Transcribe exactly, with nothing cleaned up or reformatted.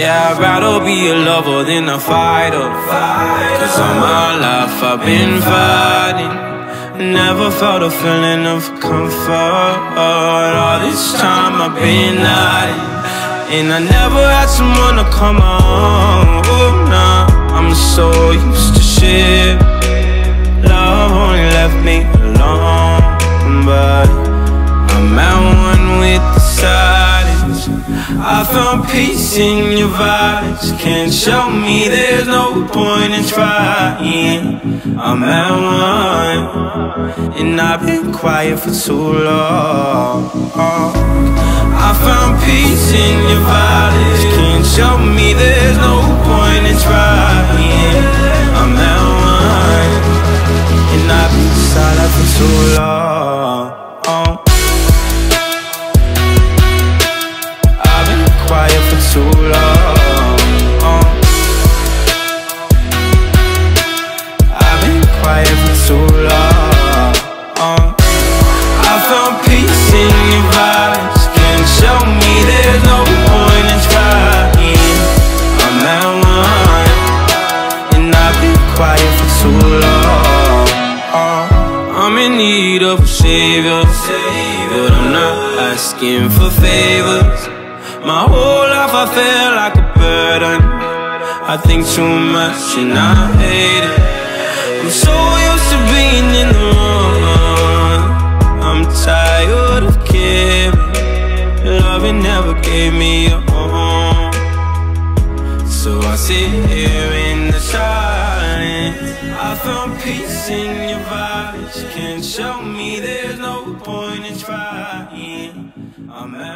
Yeah, I'd rather be a lover than a fighter, cause all my life I've been fighting. Never felt a feeling of comfort. All this time I've been hiding, and I never had someone to come on. Oh, nah, I'm so used to shit. Love only left me alone, but I'm at one with the silence. I found peace in your vibes. Can't show me there's no point in trying. I'm at one, and I've been quiet for too long. I found peace in your vibes. Can't show me there's no point in trying. I'm at one, and I've been silent for too long. I've been quiet for too long. I've been quiet for too long. I found peace in your vibes. Can't show me there's no point in trying. I'm at one, and I've been quiet for too long. I'm in need of a savior, but I'm not asking for favors. My whole life I feel like a burden. I think too much and I hate it. I'm so used to being in the wrong. I'm tired of caring. Loving never gave me a home, so I sit here in the silence. I found peace in your vibes. Can't show me there's no point in trying. I'm